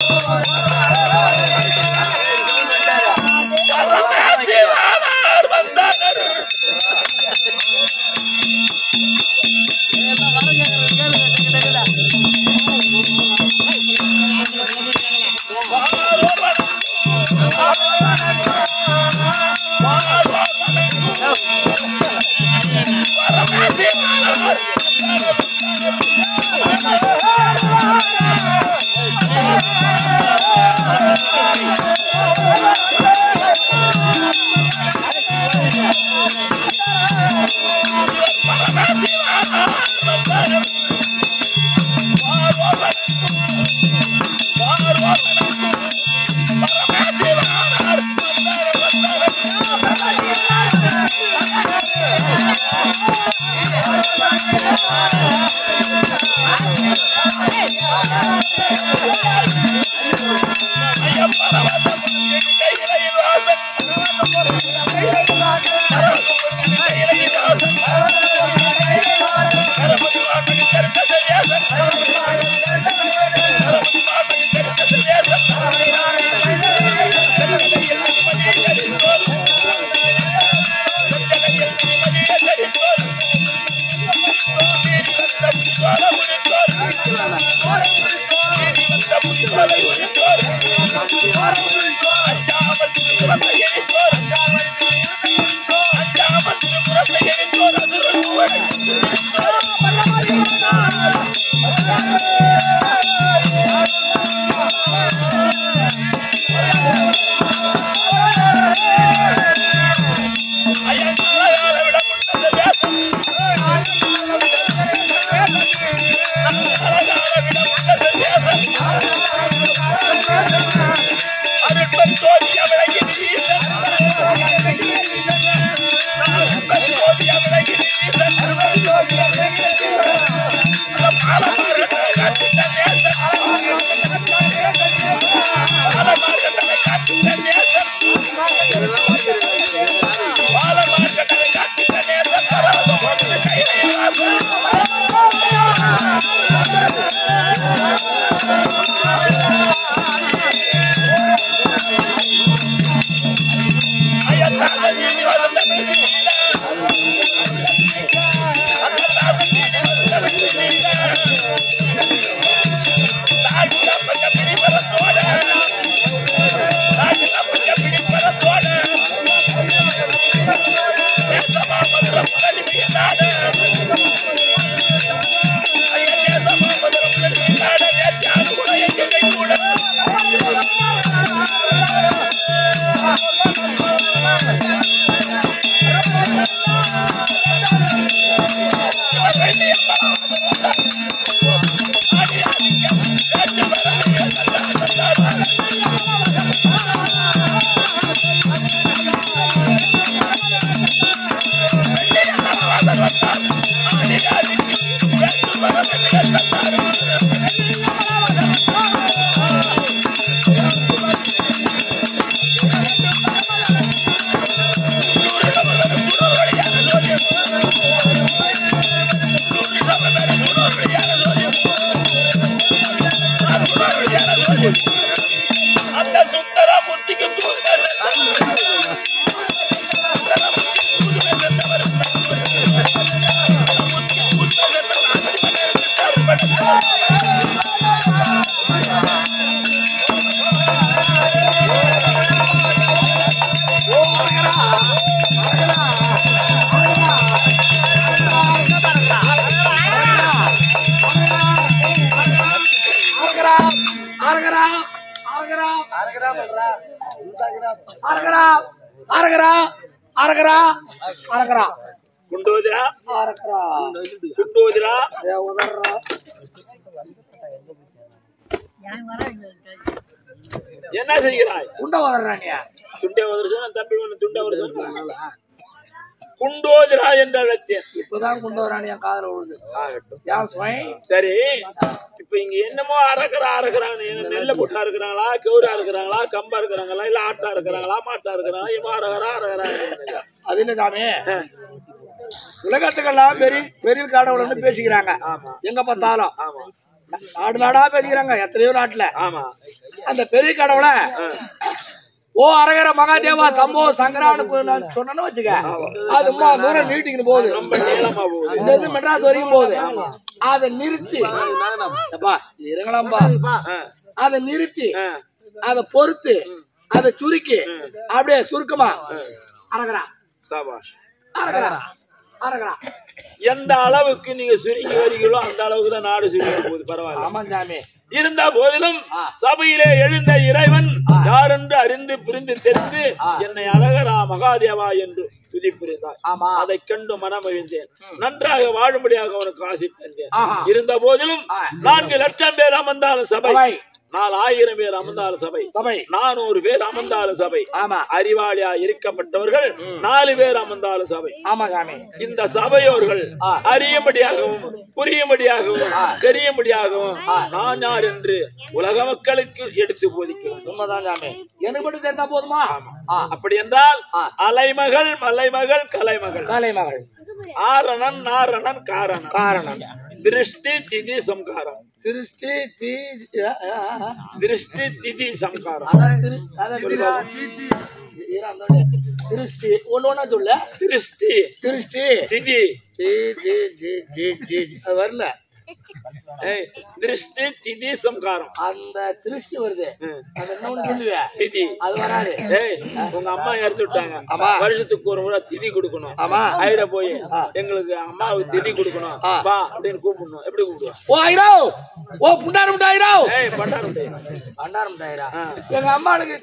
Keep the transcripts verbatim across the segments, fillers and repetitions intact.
என்ன செய்கிறாய்? குண்ட வதறானியா? துண்டே வதறசன் தம்பி வந்து துண்டே வதறசன் குண்டோதிரா என்ற அழைத்தேன். இப்பதான் குண்டோதரானியா காதல விழுது. யார் சுவை? சரி, இப்ப இங்க என்னமோ அறக்குற அறக்குறாங்க. நெல்ல போட்டா இருக்கிறாங்களா, கவுரா இருக்கிறாங்களா, கம்பா இருக்கிறாங்களா, இல்ல ஆட்டா இருக்கிறாங்களா, மாட்டா இருக்கிறாங்களா, இவன் அறகுறா அறகுறாங்க. அது என்ன சாமி, உலகத்துக்கெல்லாம் பெரிய பெரிய கடவுள்னு பேசிக்கிறாங்க. எங்க பார்த்தாலும் நாடு நாடா பேசிக்கிறாங்க. எத்தனையோ நாட்டுல அந்த பெரிய கடவுளை ஓ அரகர மகாதேவா சம்போ சங்கரான்னு சொன்னு வச்சுக்க, அது தூரம் நீட்டிக்கிட்டு போகுது, இந்த இது மெட்ராஸ் வரைக்கும் போகுது. அதை நிறுத்தி இருங்களாம்பா, அதை நிறுத்தி அதை பொறுத்து அதை சுருக்கி அப்படியே சுருக்கமா அரகரா அரகரா அரகரா எந்த அளவுக்கு நீங்க சுருங்கி வரீங்களோ அந்த அளவுக்கு தான் நாடு சுருங்கி போகுது. பரவாயில்ல. ஆமா சாமி. இருந்த போதிலும் சபையிலே எழுந்த இறைவன் யார் என்று அறிந்து புரிந்து தெரிந்து என்னை அழகரா மகாதேவா என்று துதிப்புரிந்தார். அதை கண்டு மனமகிழ்ந்தேன். நன்றாக வாழும்படியாக அவனுக்கு ஆசை தந்தேன். இருந்த போதிலும் நான்கு லட்சம் பேர் அமர்ந்தாலும் சபை, நாலு ஆயிரம் பேர் அமர்ந்தாலும் சபை, சபை நானூறு பேர் அமர்ந்தாலும் சபை, அறிவாளியா இருக்கப்பட்டவர்கள் நாலு பேர் அமர்ந்தாலும் சபை. இந்த சபையோர்கள் அறியும்படியாகவும் புரியும்படியாகவும் தெரியும்படியாகவும் நான் யார் என்று உலக மக்களுக்கு எடுத்து போதிக்கிறோம். உண்மைதான் சாமி. எனக்கு மட்டும் தெரிந்தா போதுமா? அப்படி என்றால் அலைமகள் மலைமகள் கலைமகள் கலைமகள் ஆரணன் நாரணன் காரணன் காரணன் திருஷ்டி திதி சம்காரம் திருஷ்டி தி திருஷ்டி திதி சம்காரம் திருஷ்டி ஒன்னு ஒன்னா சொல்ல திருஷ்டி திருஷ்டி திதி அது வரல. திருஷ்டி திதி சம்காரம் அந்த திருஷ்டி வருது, அது என்ன சொல்லுவேன் திதி அது வராது. உங்க அம்மா இறந்து விட்டாங்க, வருஷத்துக்கு ஒரு முறை திதி கொடுக்கணும். ஐரா போய் எங்களுக்கு அம்மாவுக்கு திதி கொடுக்கணும் வா அப்படின்னு கூப்பிடணும். எப்படி கூப்பிடுவோம்? ஓ ஐரோ, ஓ புண்டாரம் முட்டாயிரோ, பண்டாரம் பண்டாரம் முட்டாயிரா. எங்க அம்மாளுக்கு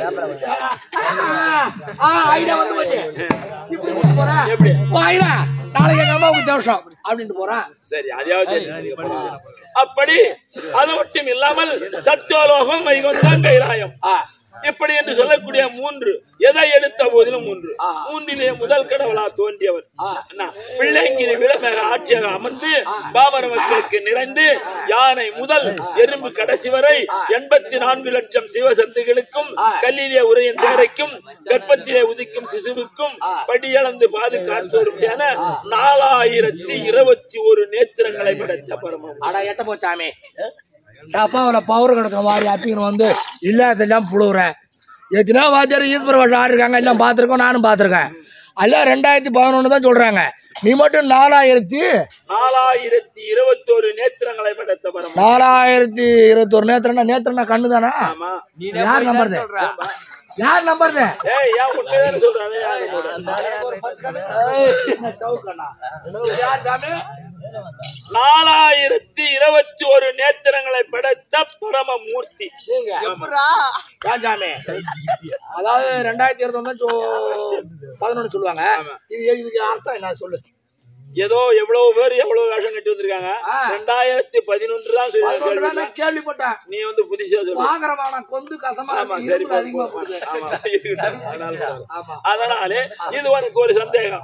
ஐரா வந்து போச்சு, இப்படி கூப்பிட்டு போறேன். எப்படி? ஓ ஐரா நாளைக்கு எங்க அம்மாவுக்கு தோஷம் அப்படின்ட்டு போறான். சரி, அதாவது அப்படி அது மட்டும் இல்லாமல் சத்தியோலோகம் வைகுண்டம் கைலாயம் இப்படி என்று சொல்லக்கூடிய மூன்று, எதை எடுத்த போதிலும் மூன்று. மூன்றிலே முதல் கடவுளா தோன்றியவர் பிள்ளைங்கிரி விளமேக ஆட்சியாக அமர்ந்து பாமர மக்களுக்கு நிறைந்து யானை முதல் எறும்பு கடைசி வரை எண்பத்தி நான்கு லட்சம் சிவசந்துகளுக்கும் கல்லிலே உரையின் தேரைக்கும் கர்ப்பத்திலே உதிக்கும் சிசுவுக்கும் படியளந்து பாதுகாத்தோருமையான நாலாயிரத்தி இருபத்தி ஒரு நேத்திரங்களை படைத்த பரமம். அடா எட்ட போச்சாமே, டப்பாவில பவர் கிடக்க மாதிரி அப்பிங்கன்னு வந்து இல்லாதெல்லாம் புழுவுறேன். எத்தனா வாத்தியார் ஈஸ்வர வருஷம் ஆடுருக்காங்க, எல்லாம் பார்த்துருக்கோம், நானும் பார்த்துருக்கேன். எல்லாம் ரெண்டாயிரத்தி பதினொன்னு தான் சொல்றாங்க, நீ மட்டும் நாலாயிரத்தி நாலாயிரத்தி இருபத்தி ஒரு நேத்திரங்களை படைத்த பரமம். நாலாயிரத்தி இருபத்தி ஒரு நேத்திரம்னா நேத்திரம்னா கண்ணு தானா? யார் நம்பர் யார் நம்பர் நாலாயிரத்தி இருபத்தி ஒரு நேத்திரங்களை படைத்த பரமமூர்த்தி. அதாவது ரெண்டாயிரத்தி இருபத்தி ஒன்னு பதினொன்னு சொல்லுவாங்க. இது இதுக்கு அர்த்தம் என்ன சொல்லு? ஏதோ எவ்வளவு பேர் எவ்வளவு வேஷம் கட்டி வந்திருக்காங்க. ரெண்டாயிரத்தி பதினொன்று தான் கேள்விப்பட்டேன். நீ வந்து புதுசா சொல்லுவாங்க கொந்து கசமா. அதனாலே இது உனக்கு ஒரு சந்தேகம்,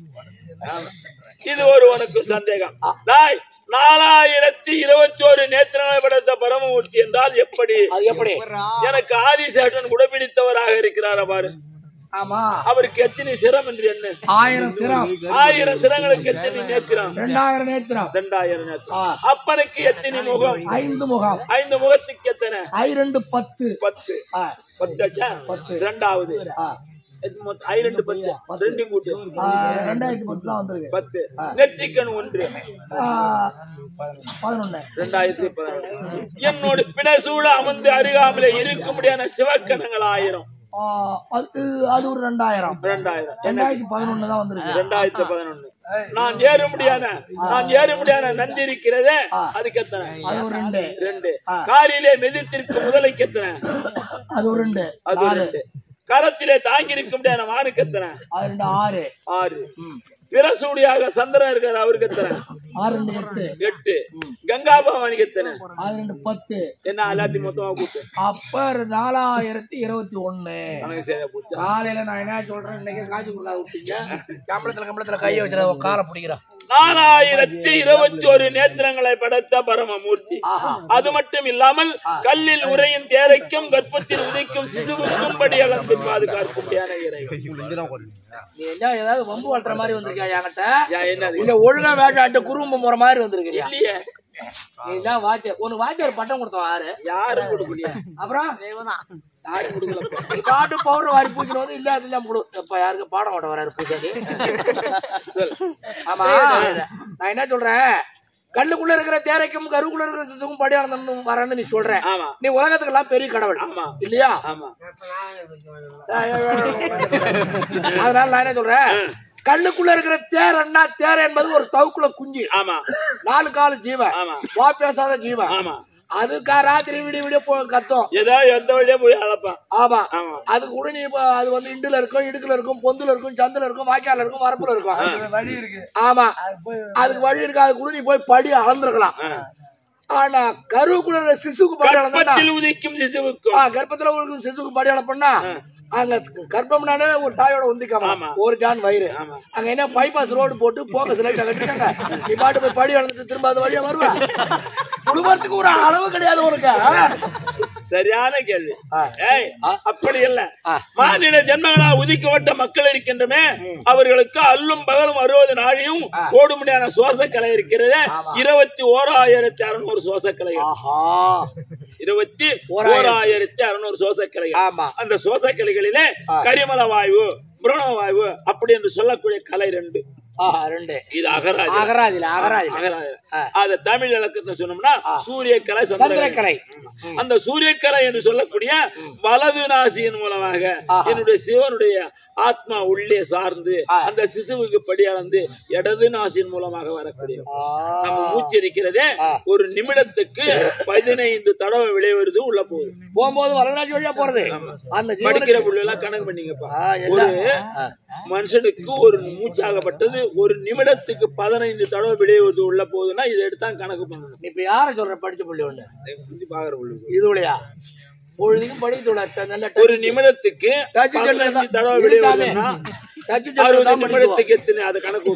இது ஒரு உனக்கு சந்தேகம். நாலாயிரத்தி இருபத்தி ஒரு நேத்திரங்களை படைத்த பரமமூர்த்தி என்றால் எப்படி? எப்படி? எனக்கு ஆதிசேஷன் குடபிடித்தவராக இருக்கிறார் பாரு. ஆமா, அவருக்கு எத்தனை சிரம் என்று என்ன? ஆயிரம் சிரம். ஆயிரம் சிரங்களுக்கு எத்தனை நேத்திரம்? ரெண்டாயிரம் நேத்திரம். ரெண்டாயிரம் நேத்திரம். அப்பனுக்கு எத்தனை முகம்? ஐந்து முகம். ஐந்து முகத்துக்கு எத்தனை? ஐரெண்டு பத்து. பத்து பத்து பத்து ரெண்டாவது ஐரெண்டு பத்து ரெண்டும் கூட்டு ரெண்டாயிரத்தி பத்து தான் வந்திருக்கு. பத்து நெற்றிக்கண் ஒன்று பதினொன்னு ரெண்டாயிரத்தி பதினொன்று. என்னோட பிணசூழ அமர்ந்து அருகாமலே இருக்க முடியாத சிவக்கணங்கள் ஆயிரம். அது ஒரு ரெண்டாயிரம். ரெண்டாயிரம் ரெண்டாயிரத்தி பதினொன்னு தான் வந்திருக்கு. ரெண்டாயிரத்தி பதினொன்னு. நான் ஏற முடியாத நான் ஏற முடியாத நந்தி இருக்கிறதே, அதுக்கு எத்தனை? அது ஒரு ரெண்டு. ரெண்டு. காரிலே மெதித்திற்கு முதலைக்கு எத்தனை? அது ஒரு ரெண்டு. அது ஒரு ரெண்டு. கரத்திலே தாங்கி இருக்க முடியாத மானுக்கு எத்தனை? ஆறு. ஆறு. பிரசூடியாக சந்திரன் இருக்காரு, அவருக்கு எத்தனை? ஆறு எட்டு. எட்டு. கங்கா பவானிக்கு எத்தனை? ரெண்டு பத்து. என்ன எல்லாத்தையும் மொத்தமா கூட்டு அப்ப நாலாயிரத்தி இருபத்தி ஒண்ணு. காலையில நான் என்ன சொல்றேன், இன்னைக்கு காட்சி கொடுக்காத விட்டீங்க, கம்பளத்துல கம்பளத்துல கையை வச்சுற காலை பிடிக்கிறான். நாலாயிரத்தி இருபத்தி ஒரு நேத்திரங்களை படைத்த பரமமூர்த்தி. அது மட்டும் இல்லாமல் கல்லில் உரையின் தேரைக்கும் கர்ப்பத்தில் உதைக்கும் சிசுவுக்கும் படி அளந்து பாதுகாக்கும் இறைவன். நீ என்ன ஏதாவது வம்பு வளர்ற மாதிரி வந்திருக்கியா என்கிட்ட? இல்ல ஒழுங்கா வேட்டாட்டு குறும்பு முறை மாதிரி வந்திருக்கியா? இல்லையே, நீதான் வாத்தியார் உனக்கு வாத்தியார் பட்டம் கொடுத்தோம் யாரு யாரும் கொடுக்கலையா அப்புறம் யாரும் கொடுக்கல பாட்டு பவுடர் வாரி பூக்கணும் வந்து இல்ல அது இல்லாம கொடு இப்ப யாருக்கு பாடம் ஓட்ட வராரு பூஜாரி ஆமா நான் என்ன சொல்றேன் கல்லுக்குள்ள இருக்கிற தேரைக்கும் கருவுக்குள்ள இருக்கிற சிசுக்கும் படியானந்தம் வரன்னு நீ சொல்ற நீ உலகத்துக்கு எல்லாம் பெரிய கடவுள் இல்லையா அதனால நான் என்ன சொல்றேன் கல்லுக்குள்ள இருக்கிற தேரன்னா தேரை என்பது ஒரு தவுக்குள்ள குஞ்சு நாலு கால ஜீவன் வா பேசாத ஜீவன் அதுக்கா ராத்திரி விடிய விடிய போ கத்தும் ஏதோ எந்த வழியா போய் அழைப்பான் ஆமா அது கூட நீ அது வந்து இண்டுல இருக்கும் இடுக்குல இருக்கும் பொந்துல இருக்கும் சந்துல இருக்கும் வாய்க்கால இருக்கும் வரப்புல இருக்கும் வழி இருக்கு ஆமா அதுக்கு வழி இருக்கு அது கூட நீ போய் படி அளந்துருக்கலாம் ஆனா கருவுக்குள்ள சிசுக்கு படி அளந்தா உதிக்கும் சிசுவுக்கு கர்ப்பத்துல உள்ள சிசுக்கு படி அளப்பா அங்க கர்ப்பம்னாலே ஒரு தாயோட உந்திக்காம ஒரு ஜான் வயிறு அங்க என்ன பைபாஸ் ரோடு போட்டு போக்கஸ் லைட் கட்டிட்டாங்க நீ பாட்டு போய் படி அளந்துட்டு திரும்ப அது வழியா வருவா குடும்பத்துக்கு ஒரு அளவு கிடையாது உனக்கு சரியான கேள்வி அப்படி இல்ல மாநில ஜென்மங்களா ஒதுக்கப்பட்ட மக்கள் இருக்கின்றமே அவர்களுக்கு அல்லும் பகலும் அறுபது நாளையும் ஓடுமுடியான சுவாசக்கலை இருக்கிறது இருபத்தி ஓராயிரத்தி அறுநூறு சுவாசக்கலை இருபத்தி ஓராயிரத்தி அறுநூறு சுவாசக்கலை அந்த சுவாசக்கலைகளிலே கரிமல வாயு புரண வாயு அப்படி என்று சொல்லக்கூடிய கலை ரெண்டு இது அகராதி அகராதில அகராதி அத தமிழ் இலக்கத்தை சொன்னோம்னா சூரியக்கலை சந்திரக்கலை அந்த சூரியக்கலை என்று சொல்லக்கூடிய வலது நாசியின் மூலமாக என்னுடைய சிவனுடைய ஆத்மா உள்ளே சார்ந்து அந்த சிசுவுக்கு படியாளந்து இடது நாசியின் மூலமாக வரக்கூடிய நம்ம மூச்சு இருக்கிறதே ஒரு நிமிடத்துக்கு பதினைந்து தடவை விளைவது உள்ள போகுது போகும்போது வலது நாசி வழியா போறது அந்த படிக்கிற புள்ளி எல்லாம் கணக்கு பண்ணீங்கப்பா ஒரு மனுஷனுக்கு ஒரு மூச்சாகப்பட்டது ஒரு நிமிடத்துக்கு பதினைந்து தடவை விளைவது உள்ள போகுதுன்னா இதை எடுத்தான் கணக்கு பண்ணணும் இப்ப யார சொல்ற படிச்ச புள்ளி ஒண்ணு பாக்குற புள்ளி இது இல்லையா பொழுதுக்கும் படிக்க ஒரு நிமிடத்துக்கு தடவை விளையாடுன்னா நிமிடத்துக்கு எத்தனை அதை கணக்கு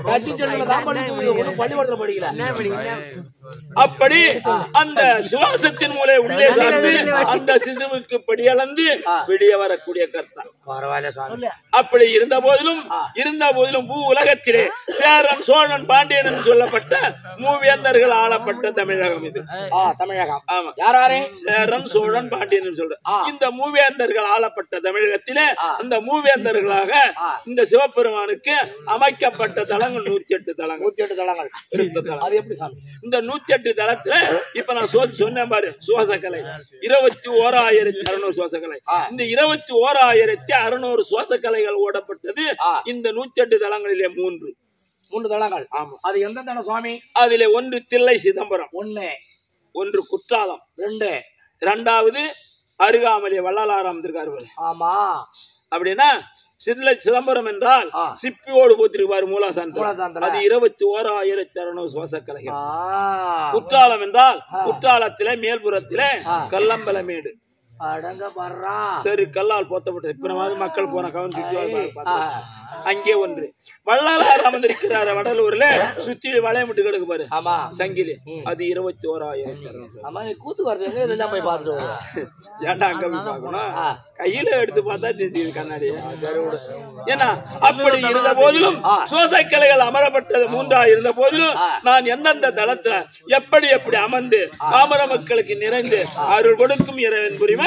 படிக்கல அப்படி அந்த சுவாசத்தின் மூலம் உள்ளே சார்ந்து அந்த சிசுவுக்கு படியளந்து வெளியே வரக்கூடிய கர்த்தா அப்படி இருந்த போதிலும் இருந்த போதிலும் பூ உலகத்திலே சேரன் சோழன் பாண்டியன் என்று சொல்லப்பட்ட மூவேந்தர்கள் ஆளப்பட்ட தமிழகம் இது தமிழகம் ஆமா யாராரே சேரன் சோழன் பாண்டியன் சொல்ற இந்த மூவேந்தர்கள் ஆளப்பட்ட தமிழகத்திலே அந்த மூவேந்தர்களாக இந்த சிவபெருமானுக்கு அமைக்கப்பட்ட தலங்கள் நூத்தி எட்டு தலங்கள் நூத்தி எட்டு தலங்கள் அது எப்படி சாமி இந்த நூத்தி எட்டு தளத்துல இப்ப நான் சொன்னேன் பாரு சுவாசக்கலை இருபத்தி ஓராயிரத்தி அறுநூறு சுவாசக்கலை இந்த இருபத்தி ஓராயிரத்தி அறுநூறு சுவாசக்கலைகள் ஓடப்பட்டது இந்த நூத்தி எட்டு தலங்களிலே மூன்று மூன்று தலங்கள் ஆமா அது எந்த தலம் சுவாமி அதிலே ஒன்று தில்லை சிதம்பரம் ஒன்னு ஒன்று குற்றாலம் ரெண்டு இரண்டாவது அருகாமலே வள்ளலாராம் இருக்காரு ஆமா அப்படின்னா சில்லை சிதம்பரம் என்றால் சிப்பியோடு போத்திருப்பாரு மூலாசாந்தம் அது இருபத்தி ஓராயிரத்தி அறுநூறு சுவாசக்கலைகள் குற்றாலம் என்றால் குற்றாலத்திலே மேல்புறத்திலே கல்லம்பலமேடு அடங்க பர்றா சரி கல்லால் போத்தப்பட்டது இப்ப மக்கள் போன கவனிச்சு அங்கே ஒன்று வள்ளலார் அமர்ந்திருக்கிறார் வடலூர்ல சுத்தி வளையமிட்டு கிடக்கு பாரு ஆமா சங்கிலி அது இருபத்தி ஓராயிரத்தி ஆமா நீ கூத்து வருது இதெல்லாம் போய் பார்த்துட்டு ஏன்டா அங்க போய் பார்க்கணும் கையில எடுத்து பார்த்தா தெரியுது கண்ணாடி ஏன்னா அப்படி இருந்த போதிலும் சுவாசக்கலைகள் அமரப்பட்டது மூன்றா இருந்த போதிலும் நான் எந்தெந்த தளத்துல எப்படி எப்படி அமர்ந்து பாமர மக்களுக்கு நிறைந்து அருள் கொடுக்கும் இறைவன் புரியுமா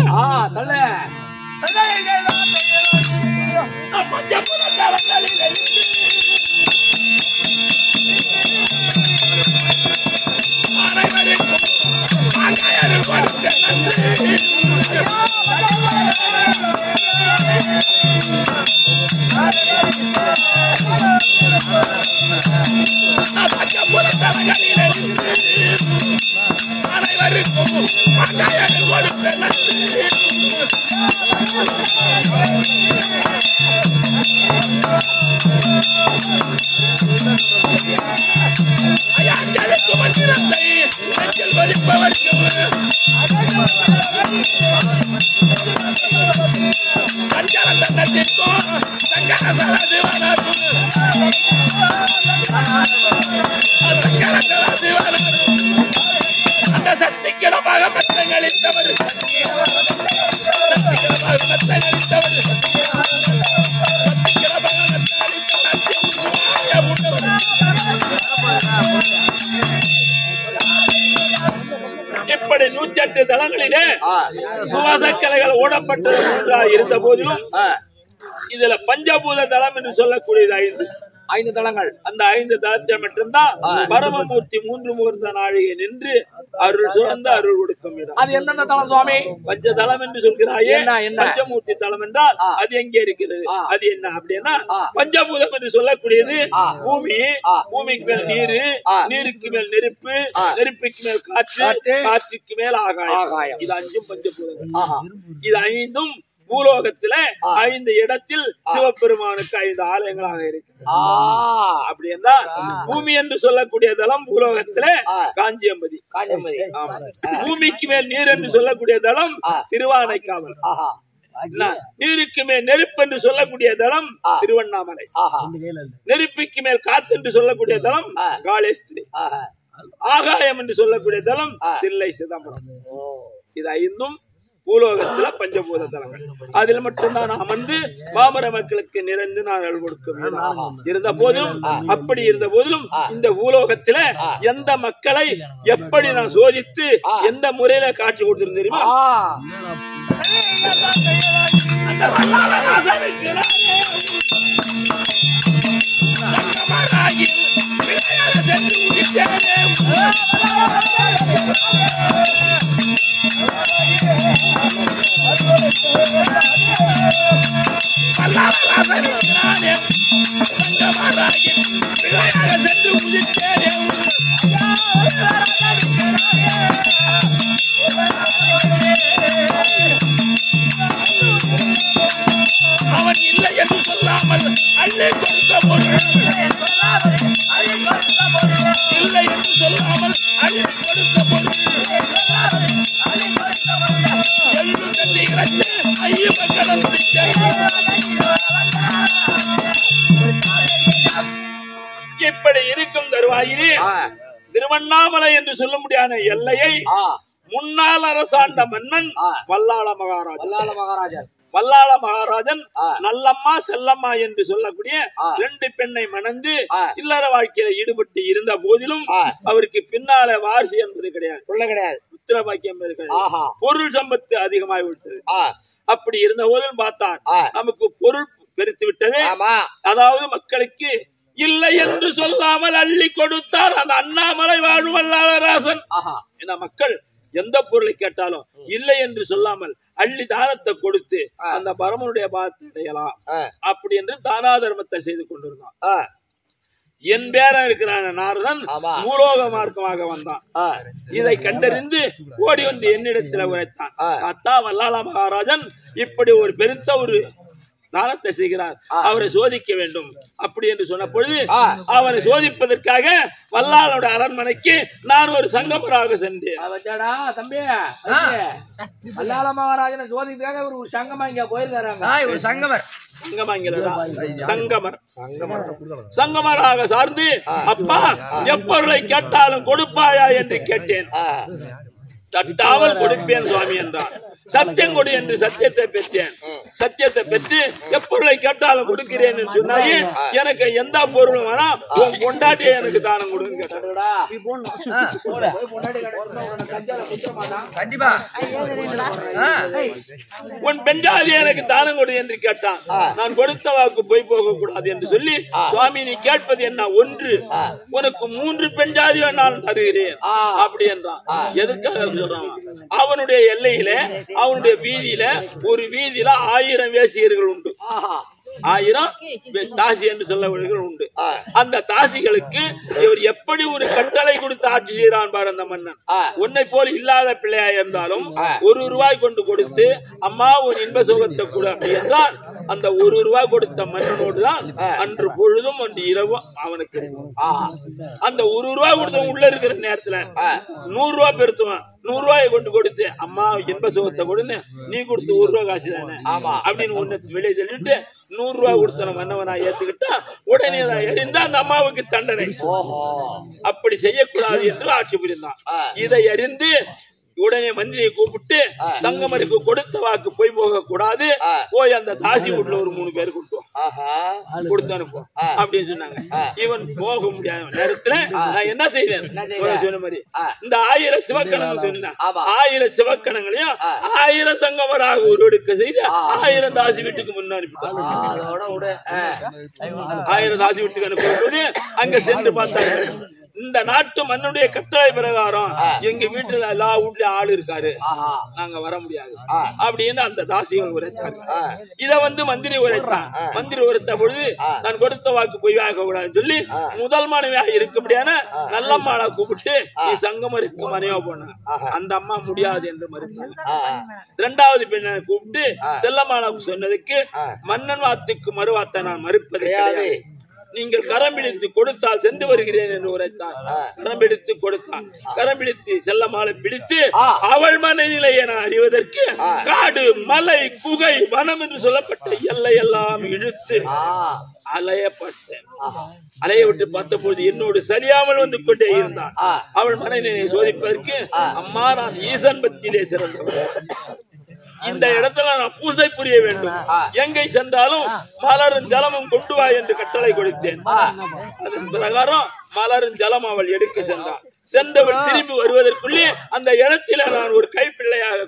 அந்த சக்திக்கிடமாக மத்தங்களின் தவறு சக்திக்கிடமாக மத்தங்களின் தவறு சக்திக்கிடமாக மத்தங்களின் தவறு சுவாச கலைகள் ஓடப்பட்டது இருந்த போதிலும் இதுல பஞ்சபூத தலம் என்று சொல்லக்கூடியது ஐந்து ஐந்து தலங்கள். அந்த ஐந்து தலத்தை மட்டும்தான் பரமமூர்த்தி மூன்று முகூர்த்த நாழிகை நின்று அருள் சுரந்து அருள் கொடுக்கும் இடம். அது எந்தெந்த தலம் சுவாமி? பஞ்ச தலம் என்று சொல்கிறாயே, பஞ்சமூர்த்தி தலம் என்றால் அது எங்கே இருக்கிறது? அது என்ன அப்படின்னா பஞ்சபூதம் என்று சொல்லக்கூடியது பூமி, பூமிக்கு மேல் நீரு, நீருக்கு மேல் நெருப்பு, நெருப்புக்கு மேல் காற்று, காற்றுக்கு மேல் ஆகாயம். இது அஞ்சும் பஞ்சபூதங்கள். இது ஐந்தும் பூலோகத்துல ஐந்து இடத்தில் சிவபெருமானுக்கு ஐந்து ஆலயங்களாக இருக்கு. அப்படி என்றால் பூமி என்று சொல்லக்கூடிய தலம் பூலோகத்துல காஞ்சியம்பதி. பூமிக்கு மேல் நீர் என்று சொல்லக்கூடிய தலம் திருவானைக்காவல். நீருக்கு மேல் நெருப்பு என்று சொல்லக்கூடிய தலம் திருவண்ணாமலை. நெருப்புக்கு மேல் காத்து என்று சொல்லக்கூடிய தலம் காளேஸ்வரி. ஆகாயம் என்று சொல்லக்கூடிய தலம் தில்லை சிதம்பரம். இது ஐந்தும் பூலோகத்துல பஞ்சபூத தலங்கள். அதில் மட்டும்தான் அமர்ந்து பாமர மக்களுக்கு நிறைந்து நான் அருள் கொடுக்க இருந்த போதிலும், அப்படி இருந்த போதிலும் இந்த பூலோகத்துல எந்த மக்களை எப்படி நான் சோதித்து எந்த முறையில காட்சி கொடுத்திருந்தேன் தெரியுமா? அவன் இல்லை என்று சொல்லாமல் அள்ளி கொடுத்த பொருள், இல்லை என்று சொல்லாமல் அள்ளி கொடுத்த பொருள், எழுது தட்டி இறந்து ஐயப்பன் இப்படி இருக்கும் தருவாயிலே திருவண்ணாமலை என்று சொல்ல முடியாத எல்லையை முன்னாள் அரசாண்ட மன்னன் வல்லாள மகாராஜன். வல்லாள மகாராஜன் வல்லாள மகாராஜன் நல்லம்மா செல்லம்மா என்று சொல்லக்கூடிய ரெண்டு பெண்ணை மணந்து இல்லற வாழ்க்கையில ஈடுபட்டு இருந்த போதிலும் அவருக்கு பின்னால வாரிசு என்பது கிடையாது, கிடையாது புத்திர பாக்கியம் என்பது கிடையாது. பொருள் சம்பத்து அதிகமாகி விட்டது. அப்படி இருந்த போதிலும் பார்த்தார் நமக்கு பொருள் பெருத்து விட்டது. அதாவது மக்களுக்கு இல்லை என்று சொல்லாமல் அள்ளி கொடுத்தார் அந்த அண்ணாமலை வாழும் வல்லாளராசன். இந்த மக்கள் எந்த பொருளை கேட்டாலும் இல்லை என்று சொல்லாமல் அள்ளி தானத்தை கொடுத்து அந்த பரமனுடைய பாதத்தை அடையலாம் அப்படி என்று தானா தர்மத்தை செய்து கொண்டிருந்தான். என் பேரன் இருக்கிறான் நாரதன் பூலோக மார்க்கமாக வந்தான். இதை கண்டறிந்து ஓடி வந்து என்னிடத்தில் உரைத்தான். அத்தா வல்லாள மகாராஜன் இப்படி ஒரு பெருத்த ஒரு தானத்தை செய்கிறார், அவரை சோதிக்க வேண்டும் அப்படி என்று சொன்ன பொழுது அவரை சோதிப்பதற்காக வல்லாளோட அரண்மனைக்கு நான் ஒரு சங்கமராக சென்றேன். தம்பி வல்லாள மகாராஜனை சோதிக்கிறதுக்காக ஒரு சங்கமா இங்க போயிருக்காங்க. ஒரு சங்கமர் சங்கமர் சங்கமராக சார்ந்து அப்பா எப்பொருளை கேட்டாலும் கொடுப்பாயா என்று கேட்டேன். தட்டாமல் கொடுப்பேன் சுவாமி என்றான். சத்தியம் கொடு என்று சத்தியத்தை பெற்றேன். சத்தியத்தை பெற்று எப்பொருளை கேட்டாலும் கொடுக்கிறேன் என்று சொன்னாயே, எனக்கு எந்த பொருளும் வேணா உன் பொண்டாட்டியை எனக்கு தானம் கொடுங்க கேட்டா. உன் பெண்டாதியை எனக்கு தானம் கொடு என்று கேட்டான். நான் கொடுத்த வாக்கு போய் போக கூடாது என்று சொல்லி, சுவாமி நீ கேட்பது என்ன? ஒன்று, உனக்கு மூன்று பெண்டாதியை நான் தருகிறேன் அப்படி என்றான். எதற்காக சொல்றான்? அவனுடைய எல்லையில அவனுடைய வீதியில ஒரு வீதியில ஆயிரம் வேசியர்கள் உண்டு. ஆயிரம் தாசி என்று சொல்லவர்கள் உண்டு. அந்த தாசிகளுக்கு இவர் எப்படி ஒரு கட்டளை கொடுத்து ஆட்சி செய்கிறான் பாரு அந்த மன்னன். உன்னை போல இல்லாத பிள்ளையா இருந்தாலும் ஒரு ரூபாய் கொண்டு கொடுத்து அம்மா ஒரு இன்ப சுகத்தை கூட அப்படி என்றால் அந்த ஒரு ரூபாய் கொடுத்த மன்னனோடு தான் அன்று பொழுதும் அன்று இரவும் அவனுக்கு. அந்த ஒரு ரூபாய் கொடுத்த உள்ள இருக்கிற நேரத்துல நூறு ரூபாய் பெருத்துவான். நூறு ரூபாயை கொண்டு கொடுத்து அம்மா இன்ப சுகத்தை கொடுன்னு நீ கொடுத்து ஒரு ரூபாய் காசு தானே அப்படின்னு ஒண்ணு வெளியே சொல்லிட்டு நூறு ரூபாய் கொடுத்த மன்னவனா ஏத்துக்கிட்டா உடனே எரிந்தா அந்த அம்மாவுக்கு தண்டனை. அப்படி செய்யக்கூடாது என்று ஆட்சி புரிந்தான். இதை அறிந்து உடனே மந்திரியை கூப்பிட்டு சங்கமருக்கு கொடுத்த வாக்கு போய் போக கூடாது, போய் அந்த தாசி வீட்டுல ஒரு மூணு பேர் கூட்டுவோம். கொடுத்து அனுப்புவோம் அப்படின்னு சொன்னாங்க. இவன் போக முடியாத நேரத்துல நான் என்ன செய்தேன் சொன்ன மாதிரி இந்த ஆயிரம் சிவக்கணங்கள் சொன்னேன். ஆயிரம் சிவக்கணங்களையும் ஆயிரம் சங்கமராக உருவெடுக்க செய்து ஆயிரம் தாசி வீட்டுக்கு முன்ன அனுப்பிட்டான். ஆயிரம் தாசி வீட்டுக்கு அனுப்பும்போது அங்க சென்று பார்த்தாங்க. இந்த நாட்டு மண்ணுடைய கட்டளை பிரகாரம் எங்க வீட்டுல எல்லா வீட்லயும் ஆள் இருக்காரு, நாங்க வர முடியாது அப்படின்னு அந்த தாசிகள் உரைத்தாங்க. இத வந்து மந்திரி உரைத்தான். மந்திரி உரைத்த பொழுது நான் கொடுத்த வாக்கு பொய்யாக கூடாதுன்னு சொல்லி முதல் மனைவியாக இருக்க முடியாத நல்லம்மாளை கூப்பிட்டு நீ சங்கமருக்கு மனைவா போன. அந்த அம்மா முடியாது என்று மறுத்தாங்க. இரண்டாவது பெண்ணை கூப்பிட்டு செல்லம்மாளை சொன்னதுக்கு மன்னன் வாத்துக்கு மறுவார்த்தை நான் மறுப்பது கிடையாது, நீங்கள் கரம் பிடித்து கொடுத்தால் சென்று வருகிறேன் என்று உரைத்தார். கரம் பிடித்து கொடுத்தார். கரம் பிடித்து செல்லமாலை பிடித்து அவள் மனநிலையை நான் அறிவதற்கு காடு மலை குகை வனம் என்று சொல்லப்பட்ட எல்லை எல்லாம் இழுத்து அலையப்பட்டேன். அலைய விட்டு பார்த்த போது என்னோடு சரியாமல் வந்து கொண்டே இருந்தான். அவள் மனநிலையை சோதிப்பதற்கு அம்மா நான் ஈசன் பக்தியிலே சிறந்தவன், இந்த இடத்துல நான் பூசை புரிய வேண்டும், எங்கை சென்றாலும் மலரும் ஜலமும் கொண்டு வா என்று கட்டளை கொடுத்தேன். அதன் பிரகாரம் மலரும் ஜலம் அவள் எடுக்க சென்றாள். சென்றவள் திரும்பி வருவதற்குள்ளே அந்த இடத்தில நான் ஒரு கைப்பிள்ளையாக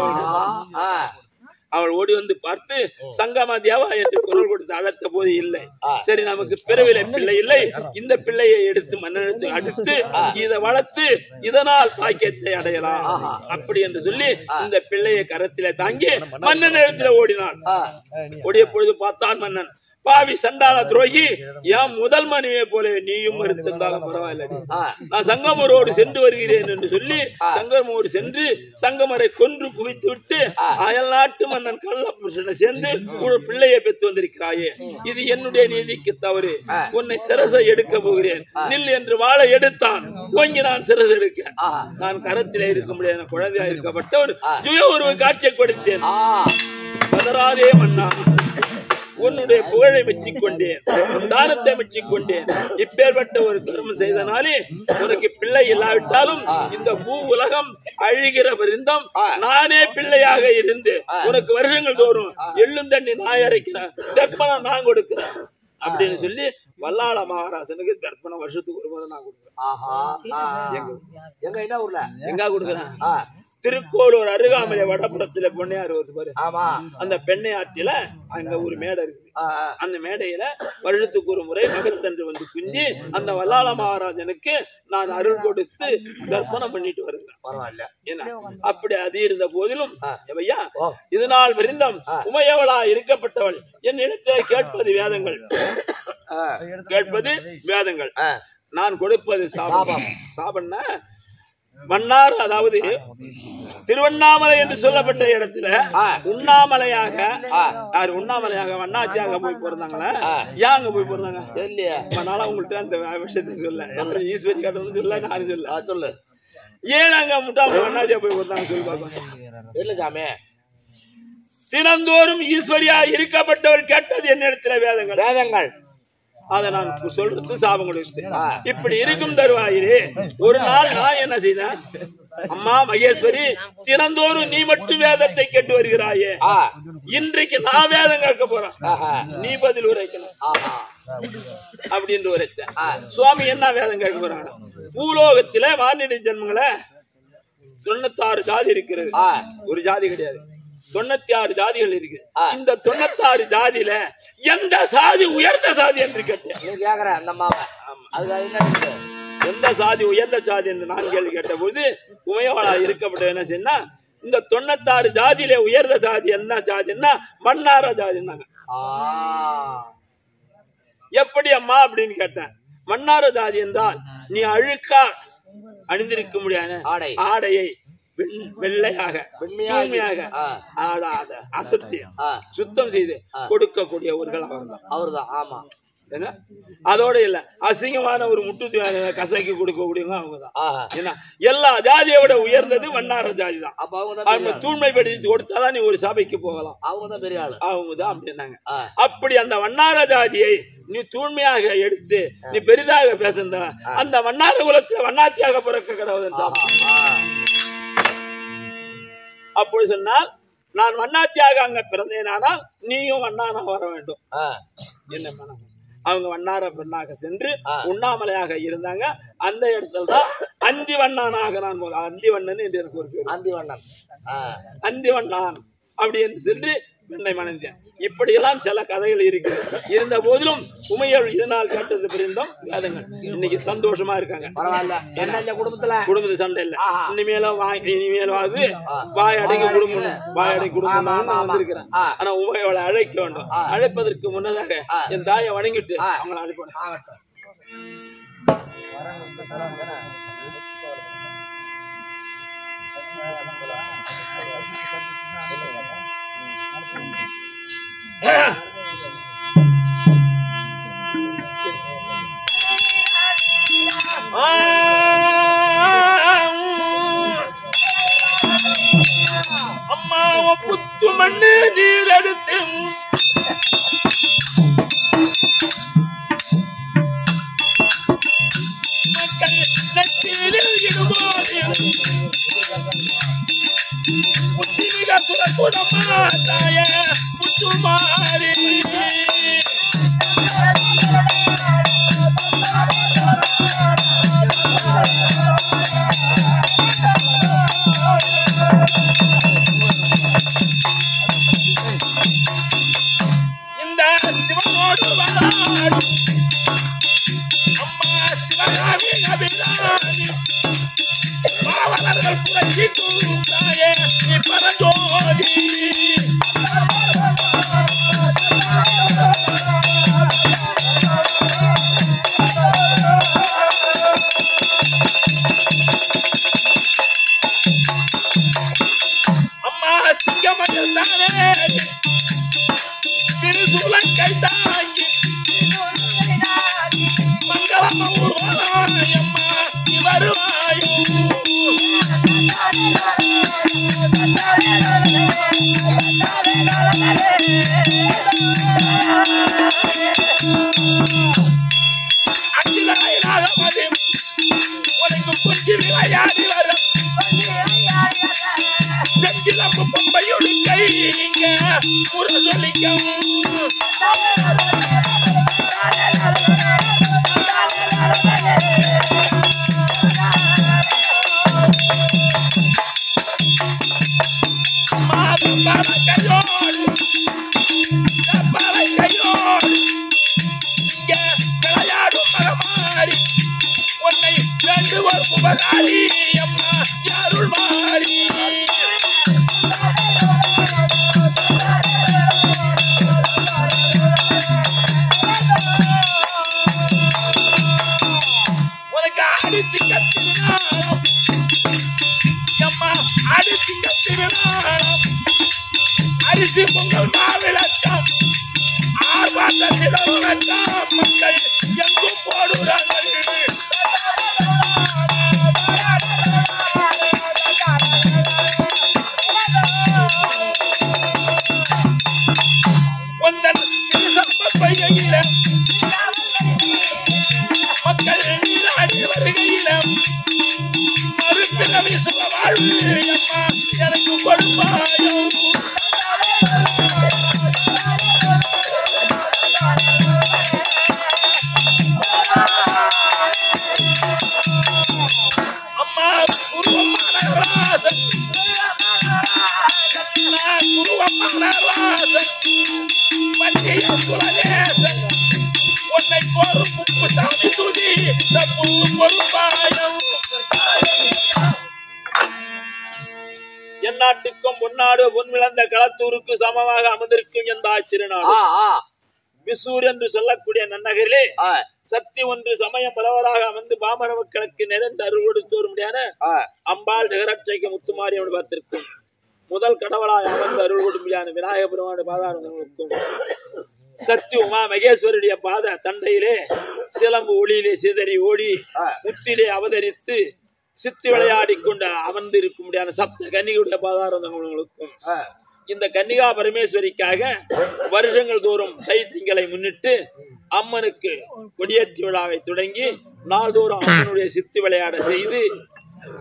அவள் ஓடி வந்து பார்த்து சங்கமா தேவா என்று குரல் கொடுத்து அழைத்த போது இல்லை. சரி, நமக்கு பிறவில பிள்ளை இல்லை, இந்த பிள்ளையை எடுத்து மன்னனத்தை அடுத்து இதை வளர்த்து இதனால் பாக்கியத்தை அடையலாம் அப்படி என்று சொல்லி இந்த பிள்ளையை கரத்தில தாங்கி மன்னன் இடத்துல ஓடினான். ஓடிய பொழுது பார்த்தான் மன்னன், பாவி சண்டாள துரோகி, என் முதல் மனைவியை போல நீயும் மறுத்திருந்தாலும் பரவாயில்ல, நான் சங்கமரோடு சென்று வருகிறேன் என்று சொல்லி சங்கமரோடு சென்று சங்கமரை கொன்று குவித்து விட்டு அயல் நாட்டு மன்னன் கள்ள புருஷனை சேர்ந்து ஒரு பிள்ளையை பெற்று வந்திருக்கிறாயே, இது என்னுடைய நீதிக்கு தவறு, உன்னை சிரசை எடுக்க போகிறேன் நில் என்று வாழை எடுத்தான். ஓங்கி நான் சிரசை எடுக்க நான் கரத்திலே இருக்க முடியாத குழந்தையா இருக்கப்பட்ட ஒரு சுய உருவ காட்சியை கொடுத்தேன். பதராதே மன்னா, உன்னுடைய புகழை மெச்சிக் கொண்டேன், தானத்தை மெச்சிக் கொண்டேன். இப்பேற்பட்ட ஒரு தர்மம் செய்தனாலே உனக்கு பிள்ளை இல்லாவிட்டாலும் இந்த பூ உலகம் அழிகிற பரிந்தம் நானே பிள்ளையாக இருந்து உனக்கு வருஷங்கள் தோறும் எள்ளும் தண்ணி நாய் அரைக்கிறேன், தர்ப்பணம் நான் கொடுக்கிறேன் அப்படின்னு சொல்லி வல்லாள மகாராசனுக்கு தர்ப்பணம் வருஷத்துக்கு ஒரு முறை நான் கொடுக்குறேன். எங்க என்ன ஊர்ல எங்க கொடுக்குறேன்? திருக்கோளூர் அருகாமலை வடபுறத்துல பொன்னையாறு வருது பாரு, அந்த பெண்ணையாற்றில அங்க ஒரு மேடை இருக்குது. அந்த மேடையில வருடத்துக்கு ஒரு முறை மகத்தன்று வந்து குஞ்சி அந்த வல்லாள மகாராஜனுக்கு நான் அருள் கொடுத்து தர்ப்பணம் பண்ணிட்டு வருகிறேன். பரவாயில்ல என்ன அப்படி அது இருந்த போதிலும் ஐயா இதனால் விருந்தம் உமையவளா இருக்கப்பட்டவள் என் இடத்துல கேட்பது வேதங்கள், கேட்பது வேதங்கள், நான் கொடுப்பது சாபம். சாபம்னா மன்னார், அதாவது திருவண்ணாமலை என்று சொல்லப்பட்ட இடத்துல உண்ணாமலையாக யாரு உண்ணாமலையாக வண்ணாச்சியாக போய் பிறந்தாங்களா? ஏன் அங்க போய் பிறந்தாங்க தெரியலையா? அதனால உங்கள்கிட்ட அந்த விஷயத்தை சொல்ல ஈஸ்வரி காட்டு சொல்ல நான் சொல்ல சொல்லு ஏன் அங்க முட்டாம வண்ணாச்சியா போய் பிறந்தாங்க சொல்லி பார்ப்போம். இல்ல சாமி, தினந்தோறும் ஈஸ்வரியா இருக்கப்பட்டவள் கேட்டது என்ன இடத்துல வேதங்கள் வேதங்கள் அதை நான் சொல்றது சாபம் கொடுத்து இப்படி இருக்கும் தருவாயிரே. ஒரு நாள் நான் என்ன செய்தேன், அம்மா மகேஸ்வரி தினந்தோறும் நீ மட்டும் வேதத்தை கேட்டு வருகிறாயே, இன்றைக்கு நான் வேதம் கேட்க போறேன், நீ பதில் உரைக்கணும் அப்படின்னு உரைத்தேன். சுவாமி என்ன வேதம் கேட்க போறாங்க? பூலோகத்தில வானிலை ஜென்மங்கள தொண்ணூத்தாறு ஜாதி இருக்கிறது, ஒரு ஜாதி கிடையாது, தொண்ணூத்தி ஆறு ஜாதிகள் இருக்கு. இந்த தொண்ணூத்தி ஆறு ஜாதியில எந்த சாதி உயர்ந்த சாதி என்று கேட்டேன். எந்த சாதி உயர்ந்த சாதி என்று நான் கேள்வி கேட்ட போது உமையவளா இருக்கப்பட்ட என்ன செய்ய, இந்த தொண்ணூத்தி ஆறு ஜாதியில உயர்ந்த சாதி என்ன ஜாதின்னா மன்னார ஜாதின்னாங்க. எப்படி அம்மா அப்படின்னு கேட்டேன். மன்னார ஜாதி என்றால் நீ அழுக்கா அணிந்திருக்க முடியாத ஆடையை வெள்ளையாக தூய்மையாக ஆடாத அசத்தியம் சுத்தம் செய்து கொடுக்கக்கூடியவர்கள் அவர்தான் அவர்தான் ஆமா. அதோட இல்ல அசிங்கமான ஒரு முட்டு கசைக்கு கொடுக்கக்கூடியவங்க அவங்கதான். ஏன்னா எல்லா ஜாதியோட உயர்ந்தது வண்ணார ஜாதி தான். அப்ப அவங்க தூய்மைப்படுத்தி கொடுத்தாதான் நீ ஒரு சபைக்கு போகலாம், அவங்கதான் பெரிய ஆளு, அவங்கதான் அப்படின்னாங்க. அப்படி அந்த வண்ணார ஜாதியை நீ தூய்மையாக எடுத்து நீ பெரிதாக பேசுந்த அந்த வண்ணார குலத்துல வண்ணாத்தியாக பிறக்க கடவுள். அப்படி சொன்னால் நான் வண்ணாத்தியாக அங்க பிறந்தேனானால் நீயும் வண்ணானா வர வேண்டும். என்ன மனம்? அவங்க வண்ணார பெண்ணாக சென்று உண்ணாமலையாக இருந்தாங்க. அந்த இடத்துல தான் அந்தி வண்ணானாக நான் அந்தி வண்ணன் என்று எனக்கு ஒரு பேர். அந்தி வண்ணன் அந்தி வண்ணான் அப்படி என்று சென்று பெண்ணை மணந்தேன். இப்படியெல்லாம் சில கதைகள் இருக்கிறது. இருந்த போதிலும் உமையோடு இதனால் கேட்டது பிரிந்தோம் வேதங்கள் இன்னைக்கு சந்தோஷமா இருக்காங்க. பரவாயில்ல. என்ன குடும்பத்துல குடும்பத்து சண்டை இல்ல. இனிமேலும் வாய் இனிமேலும் அது வாய் அடைக்க குடும்பம் வாய் அடை குடும்பம் வந்திருக்கிறேன். ஆனா உமையோட அழைக்க வேண்டும். அழைப்பதற்கு முன்னதாக என் தாயை வணங்கிட்டு அவங்களை அழைப்பேன். அம்மாவை புத்து மண்ணு நீர் எடுத்து மக்கள் நெற்றியில் இடுவோம் புத்திமிக துறக்குதம்மா தாய புத்துமாரி இந்த சிவனோடு வராடு அம்மா சிவகாமி அபிராமி பாவலர்கள் புரட்சி தூண்டாயே நீ பரஞ்சோதி அம்மா சிங்கமயில் தானே திருசூலங்கை தாங்கி மங்களம் ஊர்வலாயம்மா நீ வருவாயோ அச்சிலாயினாக மதி உனக்கு கொஞ்சி விளையாடி வரும் செஞ்சிலம்பு பொம்பையோடு கை இங்க முரசொலிக்கும் மாதம்பர கையோடு தப்பரை கையோடு இங்க விளையாடும் மரமாறி உன்னை ரெண்டு ஒரு புகழாரி அம்மா யாருள் மாறி உனக்கு அடித்து கத்தினாலும் அம்மா அடித்து கத்தினாலும் அரிசி பொங்கல் மாவிளக்கம் ஆர்ப்பாட்டத்திடம் மக்கள் எங்கும் போடுறார்கள். பையில மக்கள் நீராடி வருகையில மறுபிறவி சுக வாழ்வு அம்மா எனக்கு கொடுப்பாயோ அம்மா குருவமான ராசன் குருவமான ராசன் வண்டிய குலநேசன் உன்னை பொறுப்பு சாமி துதி தப்பு பொறுப்பாயம் எந்நாட்டுக்கும் பொன்னாடு பொன்விழந்த களத்தூருக்கு சமமாக அமர்ந்திருக்கும் எந்த ஆச்சரியனாடு மிசூர் என்று சொல்லக்கூடிய நன்னகரிலே சக்தி ஒன்று சமயம் பலவராக அமர்ந்து பாமர மக்களுக்கு நிறைந்த அருள் கொடுத்து வரும்படியான அம்பாள் ஜெகரட்சைக்கு முத்துமாரி அவன் பார்த்திருக்கும் முதல் கடவுளாக அமர்ந்து அருள் கொடுமையான விநாயக பெருமானுடைய பாதாரங்களுக்கும் சக்தி உமா மகேஸ்வருடைய பாத தண்டையிலே சிலம்பு ஒளியிலே சிதறி ஓடி முத்திலே அவதரித்து சித்தி விளையாடி கொண்டு அமர்ந்து இருக்கும்படியான சப்த கன்னிகளுடைய பாதாரங்களுக்கும் இந்த கன்னிகா பரமேஸ்வரிக்காக வருஷங்கள் தோறும் தை திங்களை முன்னிட்டு அம்மனுக்கு கொடியேற்றி விழாவை தொடங்கி நாள்தோறும் அம்மனுடைய சித்தி விளையாட செய்து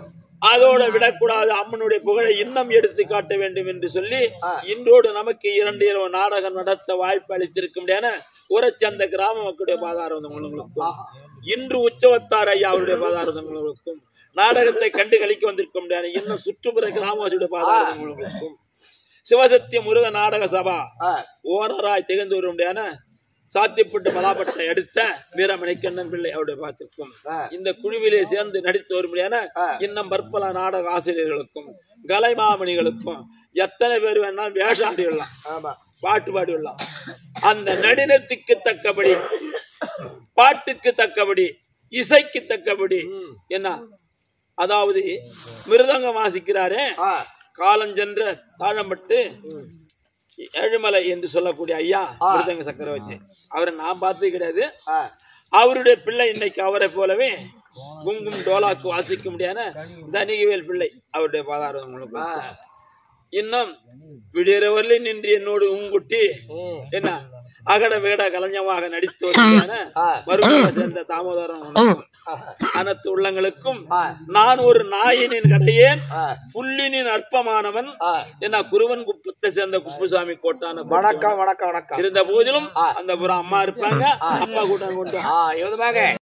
அதோட விடக்கூடாது, அம்மனுடைய புகழை இன்னும் எடுத்து காட்ட வேண்டும் என்று சொல்லி இன்றோடு நமக்கு இரண்டு இரவு நாடகம் நடத்த வாய்ப்பு அளித்திருக்கும் உரச்சந்த கிராம மக்களுடைய பாதாரங்களுக்கும் இன்று உற்சவத்தார் ஐயா அவருடைய பாதாரங்களுக்கும் நாடகத்தை கண்டு கழிக்க வந்திருக்கும் இன்னும் சுற்றுப்புற கிராமவாசியுடைய பாதாரங்களுக்கும் சிவசத்திய முருக நாடக சபா ஓனராய் திகழ்ந்து வரும்படியான சாத்தியப்பட்டு மலாப்பட்டை எடுத்த வீரமணிக்கண்ணன் பிள்ளை அவருடைய பார்த்திருக்கும் இந்த குழுவிலே சேர்ந்து நடித்து வரும்படியான இன்னும் பற்பல நாடக ஆசிரியர்களுக்கும் கலைமாமணிகளுக்கும் எத்தனை பேர் வேணாலும் வேஷம் ஆடி விடலாம், பாட்டு பாடி விடலாம். அந்த நடினத்துக்கு தக்கபடி, பாட்டுக்கு தக்கபடி, இசைக்கு தக்கபடி என்ன, அதாவது மிருதங்கம் வாசிக்கிறாரே காலஞ்சென்ற தாழம்பட்டு ஏழுமலை என்று சொல்லக்கூடிய ஐயா மிருதங்க சக்கரவர்த்தி, அவரை நான் பார்த்தது கிடையாது. அவருடைய பிள்ளை இன்னைக்கு அவரை போலவே குங்கும் டோலாக்கு வாசிக்க முடியாத தனிகவேல் பிள்ளை அவருடைய பாதாரம். இன்னும் விடியறவர்களே நின்று என்னோடு உங்குட்டி என்ன அகட வேட கலைஞமாக நடித்து மறுபடியும் சேர்ந்த தாமோதரம் அனைத்து உள்ளங்களுக்கும் நான் ஒரு நாயினின் கடையேன் புள்ளினின் அற்பமானவன் என்ன குருவன் குப்பத்தை சேர்ந்த குப்புசாமி கோட்டான வணக்கம் வணக்கம் வணக்கம் இருந்த போதிலும் அந்த புறம் அம்மா இருப்பாங்க, அப்பா கூட்டம் கொண்டு